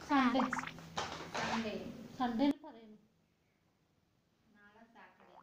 Sunday Sunday Sunday പറയുന്നു. നാളെ Saturday.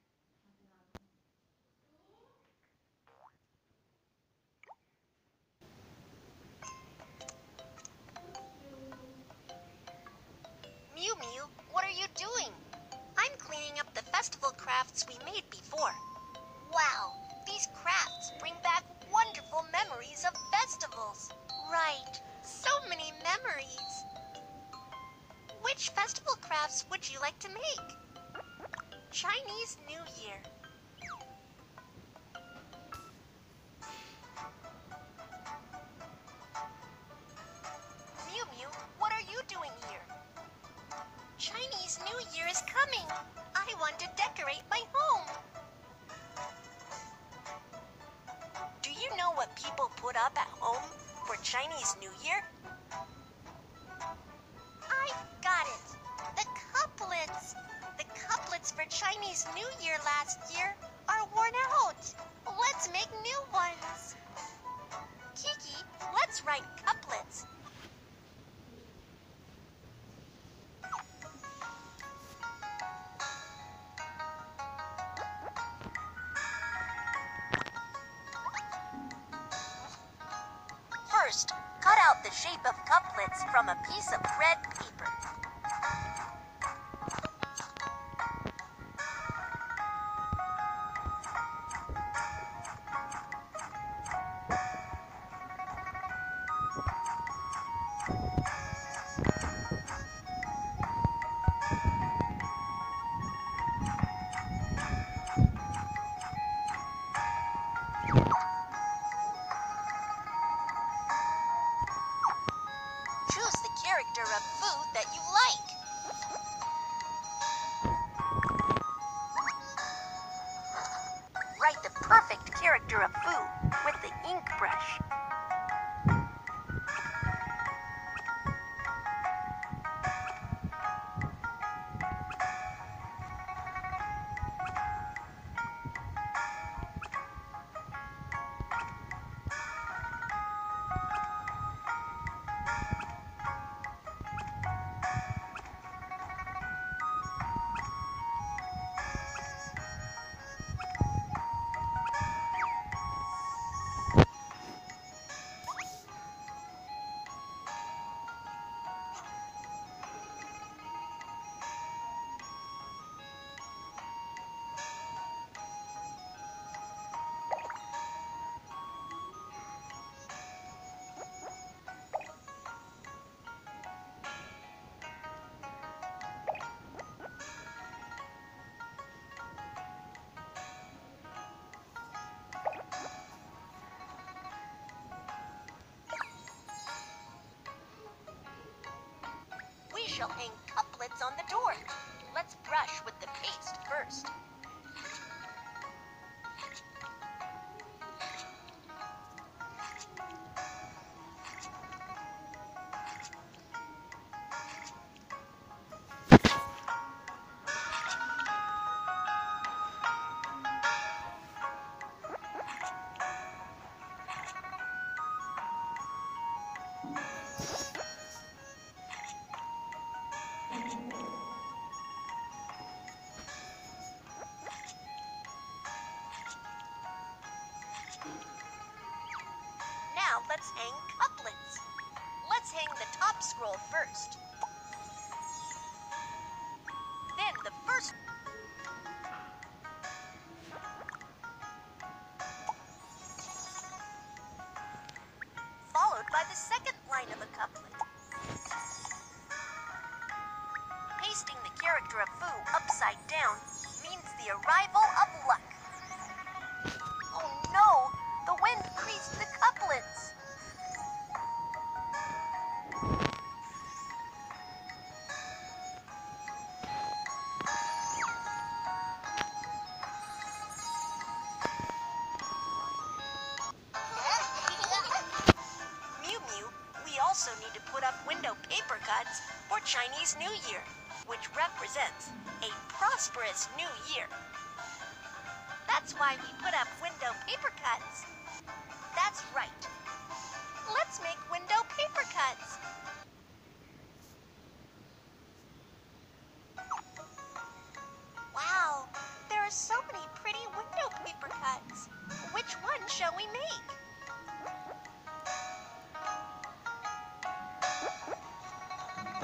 Mew Mew, what are you doing? I'm cleaning up the festival crafts we made before. Wow, these crafts bring back wonderful memories of festivals. Right, so many memories. Which festival crafts would you like to make? Chinese New Year. Mew Mew, what are you doing here? Chinese New Year is coming. I want to decorate my home. Do you know what people put up at home for Chinese New Year? I've got it. The couplets. The couplets for Chinese New Year last year are worn out. Let's make new ones. Kiki, let's write couplets. First, cut out the shape of couplets from a piece of red paper. Choose the character of food that you like. Write the perfect character of food with the ink brush. We shall hang couplets on the door. Let's brush with the paste first. Now let's hang couplets. Let's hang the top scroll first. Then the first. Followed by the second line of a couplet. Pasting the character of Fu upside down means the arrival of luck. Oh no! The wind creased the couplets. Mew Mew, we also need to put up window paper cuts for Chinese New Year, which represents a prosperous new year. That's why we put up window paper cuts. That's right. Let's make window paper cuts.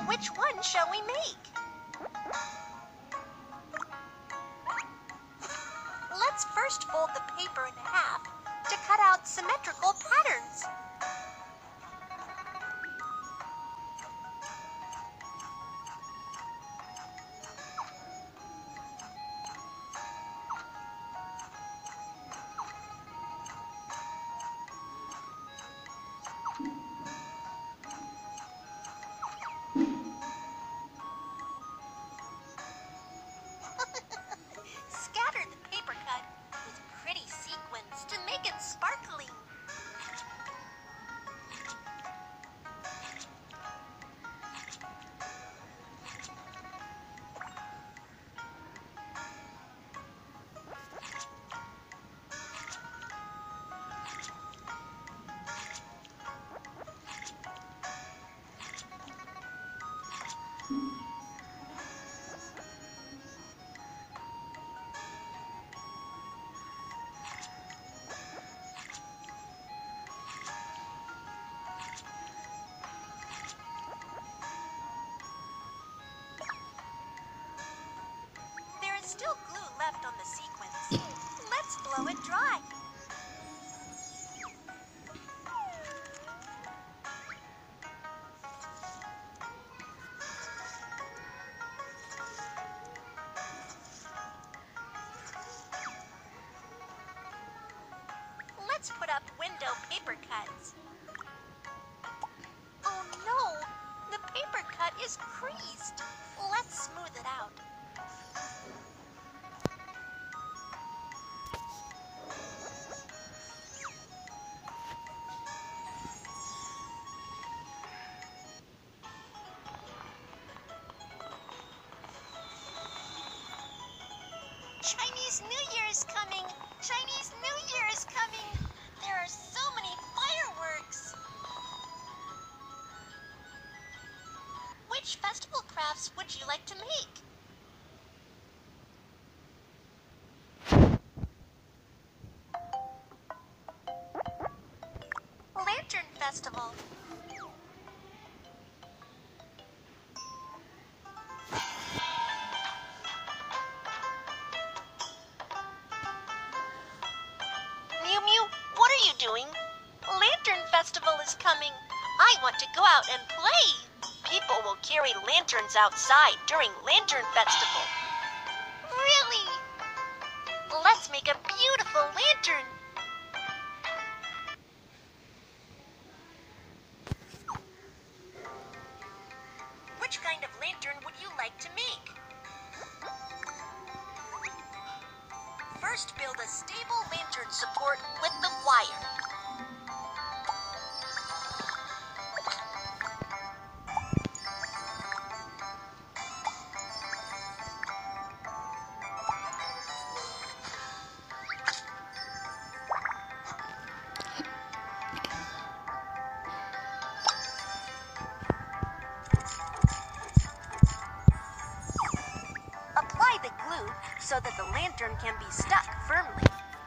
Which one shall we make? Let's first fold the paper in half to cut out symmetrical patterns. Scatter the paper cut with pretty sequins to make it sparkling. There is still glue left on the sequins. Let's blow it dry. Let's put up window paper cuts. Oh no, the paper cut is creased. Let's smooth it out. Chinese New Year is coming! Chinese New Year is coming! There are so many fireworks! Which festival crafts would you like to make? Lantern Festival. Mew Mew, what are you doing? Lantern Festival is coming. I want to go out and play. People will carry lanterns outside during Lantern Festival. Really? Let's make a beautiful lantern. Which kind of lantern would you like to make? First, build a stable lantern support with the wire. Apply the glue so that the lantern can be stuck firmly.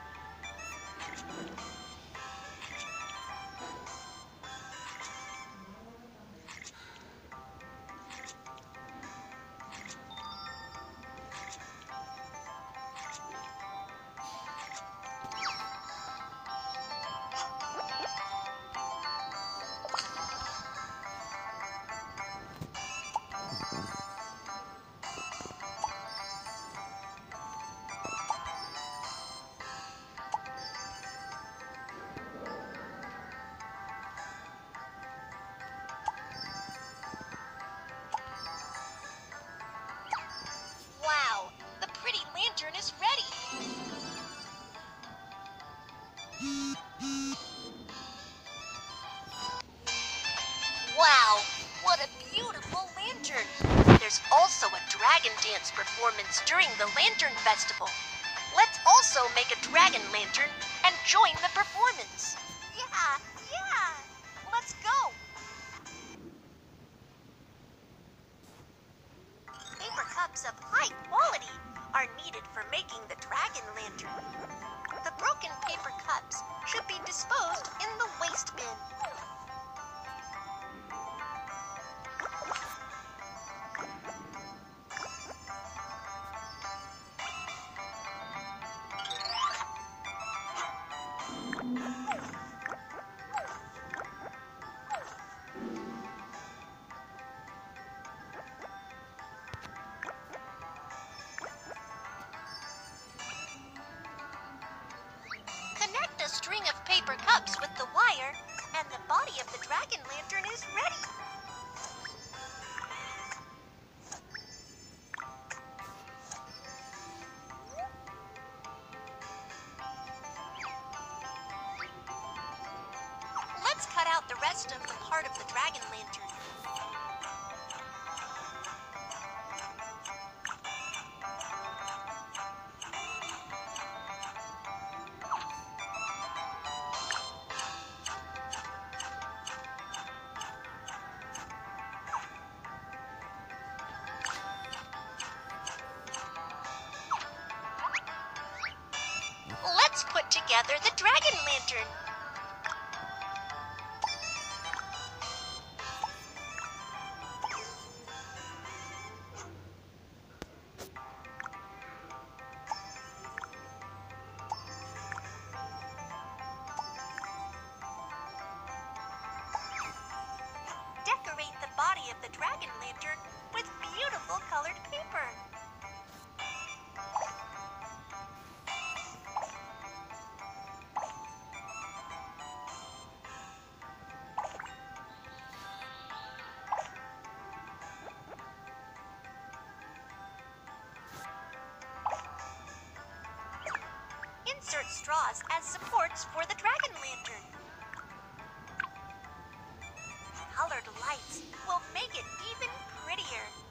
Wow, the pretty lantern is ready. Wow, what a beautiful lantern. There's also a dragon dance performance during the Lantern Festival. Let's also make a dragon lantern and join the performance. Yeah, let's go. Paper cups of high quality are needed for making the dragon lantern. The broken paper cups should be disposed in the waste bin. hooks with the wire, and the body of the dragon lantern is ready. Let's cut out the rest of the part of the dragon lantern. Let's put together the dragon lantern. Decorate the body of the dragon lantern with beautiful colored paper. Insert straws as supports for the dragon lantern. Colored lights will make it even prettier.